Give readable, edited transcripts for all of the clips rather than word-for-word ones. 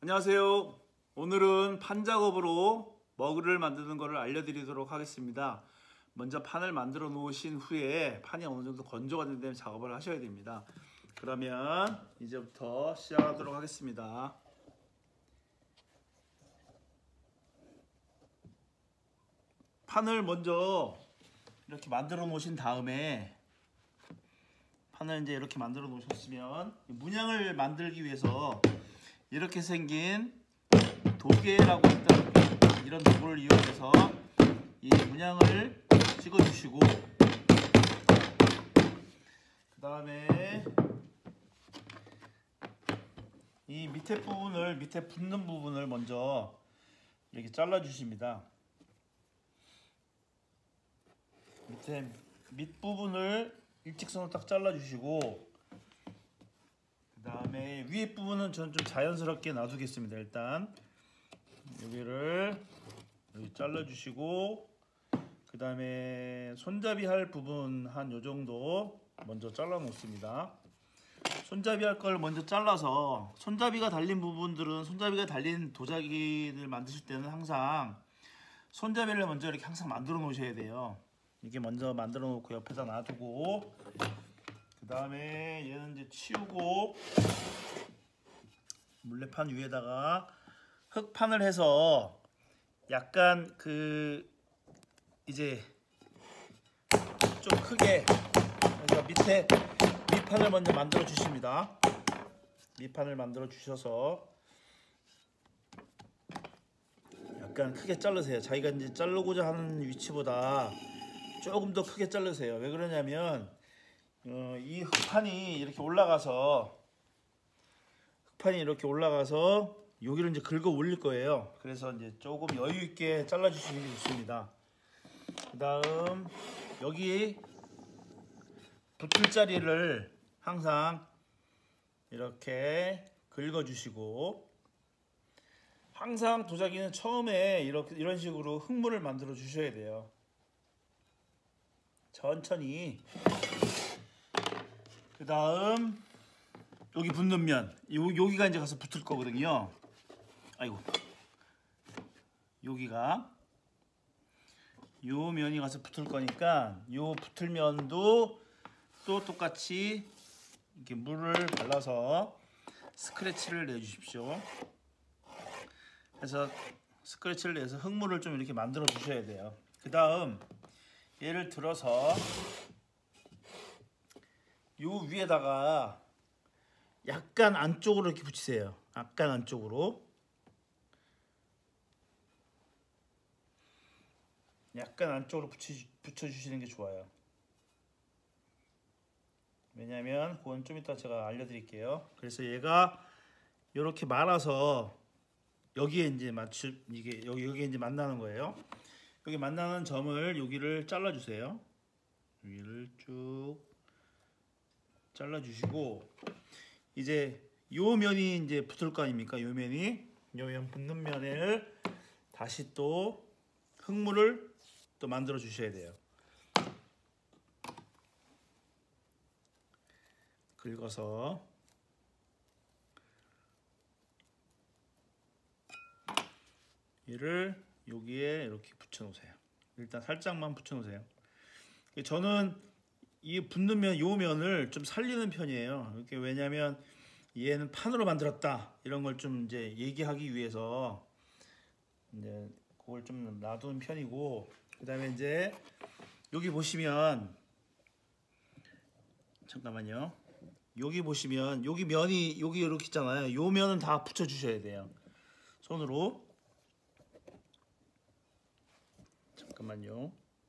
안녕하세요. 오늘은 판 작업으로 머그를 만드는 것을 알려드리도록 하겠습니다. 먼저 판을 만들어 놓으신 후에 판이 어느 정도 건조가 된 다음에 작업을 하셔야 됩니다. 그러면 이제부터 시작하도록 하겠습니다. 판을 먼저 이렇게 만들어 놓으신 다음에 판을 이제 이렇게 만들어 놓으셨으면 문양을 만들기 위해서 이렇게 생긴 도계라고 했던 이런 도구를 이용해서 이 문양을 찍어 주시고, 그 다음에 이 밑에 붙는 부분을 먼저 이렇게 잘라 주십니다. 밑부분을 일직선으로 딱 잘라 주시고, 그 다음에 위에 부분은 저는 좀 자연스럽게 놔두겠습니다. 일단 여기를 여기 잘라 주시고, 그 다음에 손잡이 할 부분 한 요정도 먼저 잘라 놓습니다. 손잡이 할 걸 먼저 잘라서, 손잡이가 달린 부분들은 손잡이가 달린 도자기를 만드실 때는 항상 손잡이를 먼저 이렇게 항상 만들어 놓으셔야 돼요. 이게 먼저 만들어 놓고 옆에다 놔두고, 그 다음에 얘는 이제 치우고 물레판 위에다가 흙판을 해서 약간 이제 좀 크게, 그래서 밑판을 먼저 만들어 주십니다. 밑판을 만들어 주셔서 약간 크게 자르세요. 자기가 이제 자르고자 하는 위치보다 조금 더 크게 자르세요. 왜 그러냐면 이 흙판이 이렇게 올라가서 여기를 이제 긁어 올릴 거예요. 그래서 이제 조금 여유 있게 잘라 주시는 게 좋습니다. 그 다음 여기 붙을 자리를 항상 이렇게 긁어 주시고, 항상 도자기는 처음에 이런 식으로 흙물을 만들어 주셔야 돼요. 천천히. 그 다음 여기 붙는 면, 여기가 이제 가서 붙을 거거든요. 아이고, 여기가 요 면이 가서 붙을 거니까 요 붙을 면도 또 똑같이 이렇게 물을 발라서 스크래치를 내 주십시오. 그래서 스크래치를 내서 흙물을 좀 이렇게 만들어 주셔야 돼요. 그 다음 예를 들어서 요 위에다가 약간 안쪽으로 이렇게 붙이세요. 약간 안쪽으로. 약간 안쪽으로 붙여주시는 게 좋아요. 왜냐면 그건 좀 이따 제가 알려드릴게요. 그래서 얘가 이렇게 말아서 여기에 이제 여기에 이제 만나는 거예요. 여기 만나는 점을 여기를 잘라주세요. 여기를 쭉 잘라주시고, 이제 요 면이 이제 붙을 거 아닙니까? 요 면 붙는 면을 다시 또 흙물을 또 만들어 주셔야 돼요. 긁어서 얘를 여기에 이렇게 붙여 놓으세요. 일단 살짝만 붙여 놓으세요. 저는 이 붙는 면, 요 면을 좀 살리는 편이에요. 이렇게, 왜냐면 얘는 판으로 만들었다 이런 걸 좀 이제 얘기하기 위해서 이제 그걸 좀 놔두는 편이고, 그 다음에 이제 여기 보시면, 잠깐만요. 여기 보시면 여기 면이 여기 이렇게 있잖아요. 요 면은 다 붙여 주셔야 돼요. 손으로. 잠깐만요.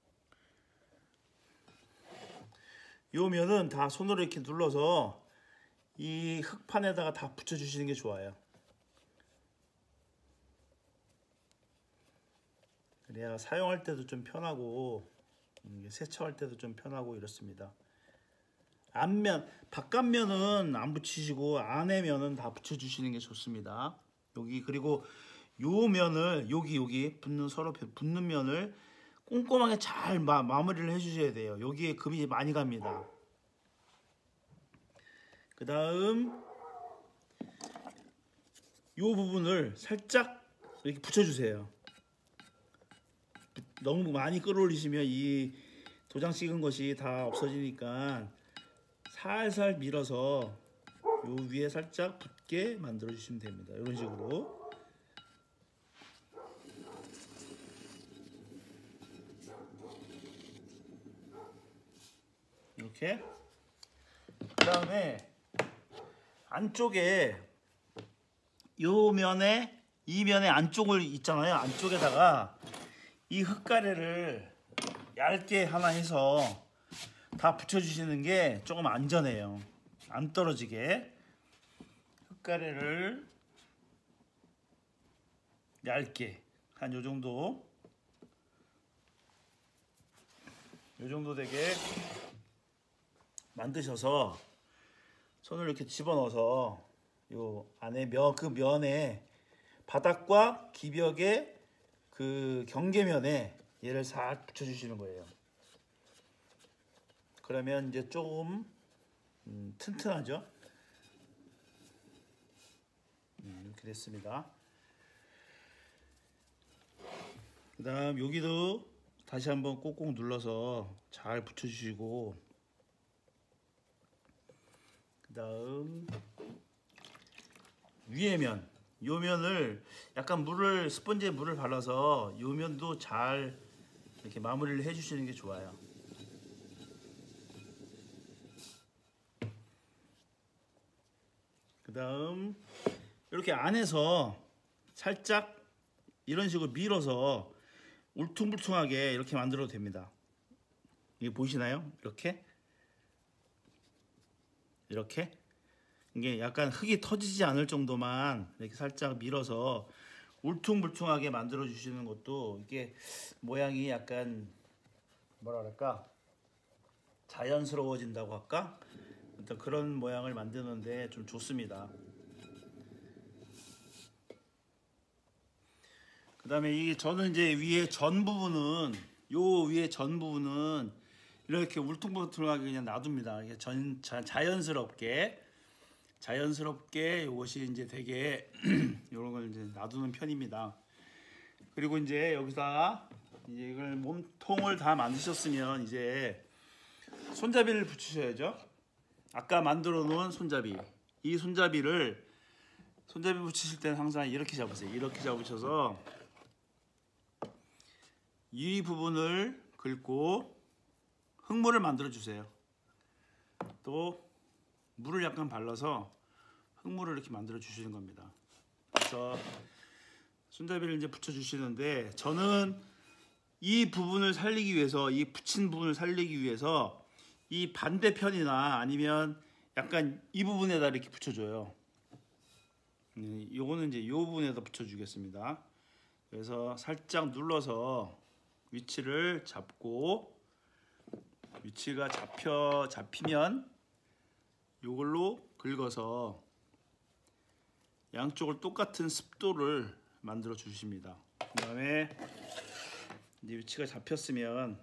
요 면은 다 손으로 이렇게 눌러서 이 흙판에다가 다 붙여 주시는 게 좋아요. 그래야 사용할 때도 좀 편하고 세척할 때도 좀 편하고 이렇습니다. 바깥면은 안 붙이시고 안에 면은 다 붙여주시는 게 좋습니다. 여기, 그리고 요 면을 여기 서로 붙는 면을 꼼꼼하게 잘 마무리를 해주셔야 돼요. 여기에 금이 많이 갑니다. 그 다음 이 부분을 살짝 이렇게 붙여주세요. 너무 많이 끌어올리시면 이 도장 찍은 것이 다 없어지니까 살살 밀어서 요 위에 살짝 붙게 만들어 주시면 됩니다. 이런 식으로. 이렇게. 그 다음에 안쪽에 요 면에 이 면의 안쪽을 있잖아요. 안쪽에다가 이 흙가래를 얇게 하나 해서 다 붙여주시는 게 조금 안전해요. 안 떨어지게. 흙가래를 얇게 한 요 정도 되게 만드셔서 손을 이렇게 집어넣어서 요 안에 그 면에 바닥과 기벽의 그 경계면에 얘를 싹 붙여주시는 거예요. 그러면 이제 조금 튼튼하죠. 이렇게 됐습니다. 그 다음 여기도 다시 한번 꼭꼭 눌러서 잘 붙여주시고, 그 다음 위에 면, 요 면을 약간 스펀지에 물을 발라서 요 면도 잘 이렇게 마무리를 해주시는 게 좋아요. 그 다음 이렇게 안에서 살짝 이런 식으로 밀어서 울퉁불퉁하게 이렇게 만들어도 됩니다. 이게 보이시나요? 이렇게 이게 약간 흙이 터지지 않을 정도만 이렇게 살짝 밀어서 울퉁불퉁하게 만들어 주시는 것도 이게 모양이 약간 뭐라 그럴까, 자연스러워진다고 할까, 일단 그런 모양을 만드는데 좀 좋습니다. 그 다음에 저는 이제 위에 전 부분은 이렇게 울퉁불퉁하게 그냥 놔둡니다. 이게 자연스럽게 이것이 이제 되게 이런 걸 이제 놔두는 편입니다. 그리고 이제 여기다가 이제 이걸 몸통을 다 만드셨으면 이제 손잡이를 붙이셔야죠. 아까 만들어 놓은 손잡이, 이 손잡이 붙이실 때는 항상 이렇게 잡으세요. 이렇게 잡으셔서 이 부분을 긁고 흙물을 만들어 주세요. 또 물을 약간 발라서 흙물을 이렇게 만들어 주시는 겁니다. 그래서 손잡이를 이제 붙여 주시는데, 저는 이 부분을 살리기 위해서, 이 붙인 부분을 살리기 위해서 이 반대편이나 아니면 약간 이 부분에다 이렇게 붙여줘요. 요거는 이제 이 부분에다 붙여주겠습니다. 그래서 살짝 눌러서 위치를 잡고, 위치가 잡히면 요걸로 긁어서 양쪽을 똑같은 습도를 만들어 주십니다. 그 다음에 이제 위치가 잡혔으면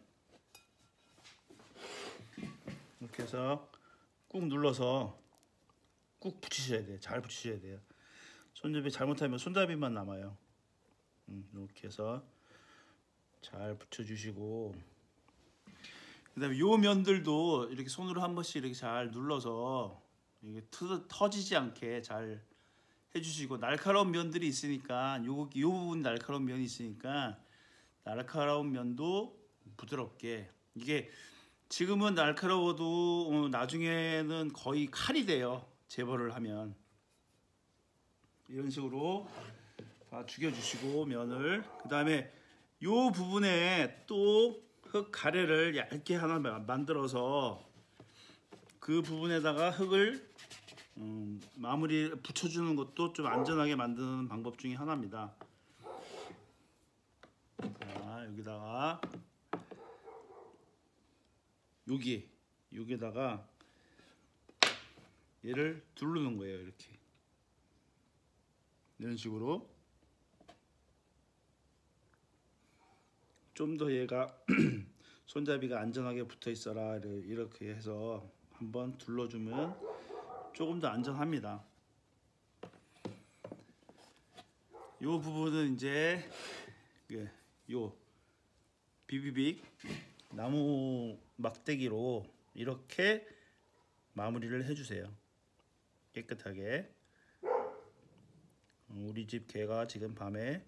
이렇게 해서 꾹 눌러서 꾹 붙이셔야 돼요. 잘 붙이셔야 돼요. 손잡이 잘못하면 손잡이만 남아요. 이렇게 해서 잘 붙여주시고, 그 다음에 요 면들도 이렇게 손으로 한 번씩 이렇게 잘 눌러서 이게 터지지 않게 잘 해주시고, 날카로운 면들이 있으니까 요 부분 날카로운 면이 있으니까 날카로운 면도 부드럽게, 이게 지금은 날카로워도 나중에는 거의 칼이 돼요. 재벌을 하면. 이런 식으로 다 죽여주시고 면을, 그 다음에 요 부분에 또 흙 가래를 얇게 하나 만들어서 그 부분에다가 흙을 마무리 붙여주는 것도 좀 안전하게 만드는 방법 중에 하나입니다. 자, 여기다가 여기다가 얘를 두르는 거예요. 이렇게 이런 식으로 좀 더 얘가 손잡이가 안전하게 붙어 있어라, 이렇게 해서 한번 둘러주면 조금 더 안전합니다. 요 부분은 이제 요 비비빅 나무 막대기로 이렇게 마무리를 해주세요. 깨끗하게. 우리 집 개가 지금 밤에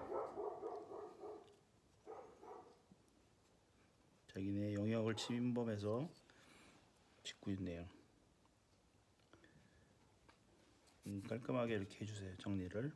자기네 영역을 침범해서 짖고 있네요. 깔끔하게 이렇게 해주세요. 정리를.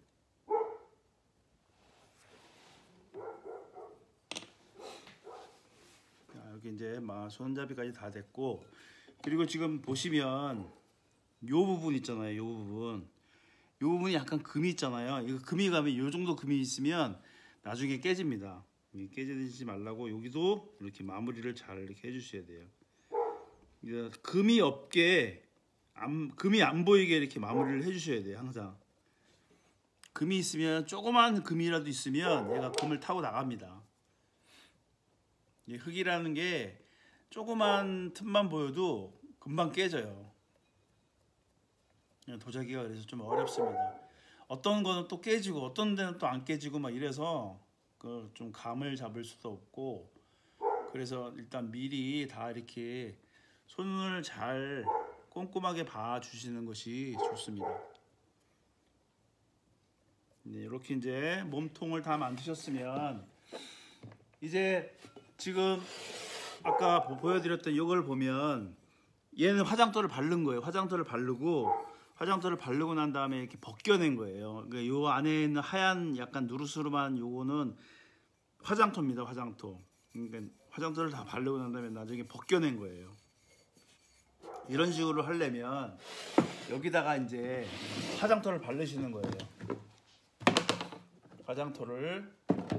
여기 이제 손잡이까지 다 됐고, 그리고 지금 보시면 요 부분 있잖아요. 요 부분이 약간 금이 있잖아요. 이거 금이 가면 요 정도 금이 있으면 나중에 깨집니다. 깨지지 말라고 여기도 이렇게 마무리를 잘 이렇게 해주셔야 돼요. 금이 없게, 금이 안 보이게 이렇게 마무리를 해주셔야 돼요. 항상 금이 있으면, 조그만 금이라도 있으면 얘가 금을 타고 나갑니다. 흙이라는 게 조그만 틈만 보여도 금방 깨져요. 도자기가 그래서 좀 어렵습니다. 어떤 거는 또 깨지고 어떤 데는 또 안 깨지고 막 이래서 좀 감을 잡을 수도 없고, 그래서 일단 미리 다 이렇게 손을 잘 꼼꼼하게 봐 주시는 것이 좋습니다. 네, 이렇게 이제 몸통을 다 만드셨으면, 이제 지금 아까 보여드렸던 이걸 보면 얘는 화장토를 바른 거예요. 화장토를 바르고 난 다음에 이렇게 벗겨낸 거예요. 그러니까 요 안에 있는 하얀 약간 누르스름한 요거는 화장토입니다. 화장토. 그러니까 화장토를 다 바르고 난 다음에 나중에 벗겨낸 거예요. 이런 식으로 하려면 여기다가 이제 화장토를 바르시는 거예요. 화장토를.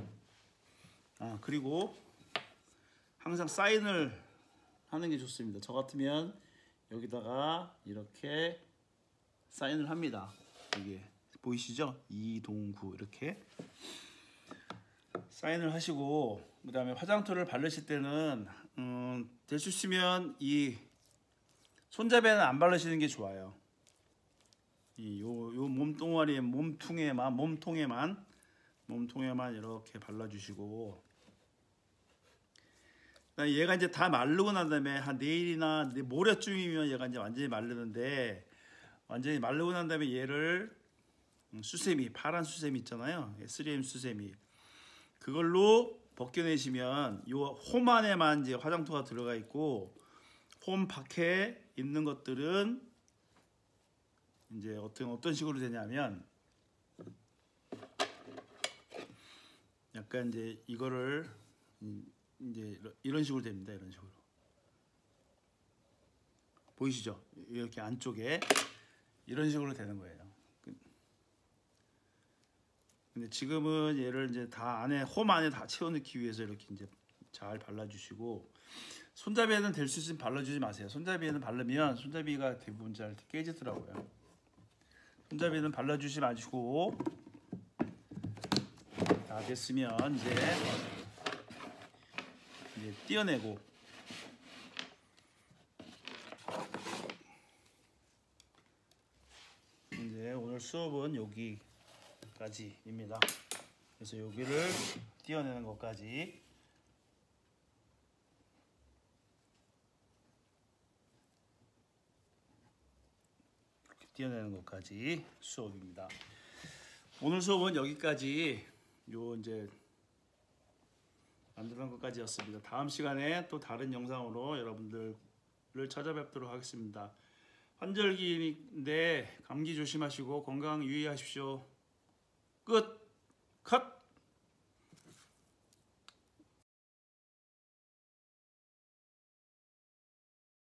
그리고 항상 사인을 하는 게 좋습니다. 저 같으면 여기다가 이렇게 사인을 합니다. 여기 보이시죠? 이동구 이렇게 사인을 하시고, 그 다음에 화장토를 바르실 때는 될 수 있으면 이 손잡이에는 안 바르시는 게 좋아요. 요 몸뚱아리, 몸통에만 이렇게 발라주시고, 얘가 이제 다 마르고 난 다음에 한 내일이나 모레쯤이면 얘가 이제 완전히 마르는데, 완전히 마르고 난 다음에 얘를 수세미, 파란 수세미 있잖아요. 3M 수세미. 그걸로 벗겨내시면 요 홈 안에만 이제 화장토가 들어가 있고, 홈 밖에 있는 것들은 이제 어떤 식으로 되냐면, 약간 이제 이거를 이제 이런 식으로 됩니다. 이런 식으로 보이시죠? 이렇게 안쪽에 이런 식으로 되는 거예요. 근데 지금은 얘를 이제 다 홈 안에 다 채워넣기 위해서 이렇게 이제 잘 발라주시고, 손잡이에는 될 수 있으면 발라주지 마세요. 손잡이에는 바르면 손잡이가 대부분 잘 깨지더라고요. 손잡이는 발라주지 마시고, 다 됐으면 이제 떼어내고, 이제 오늘 수업은 여기까지입니다. 그래서 여기를 떼어내는 것까지, 수업입니다. 오늘 수업은 여기까지, 이제 만드는 것까지였습니다. 다음 시간에 또 다른 영상으로 여러분들을 찾아뵙도록 하겠습니다. 환절기인데 감기 조심하시고 건강 유의하십시오. 끝! 컷!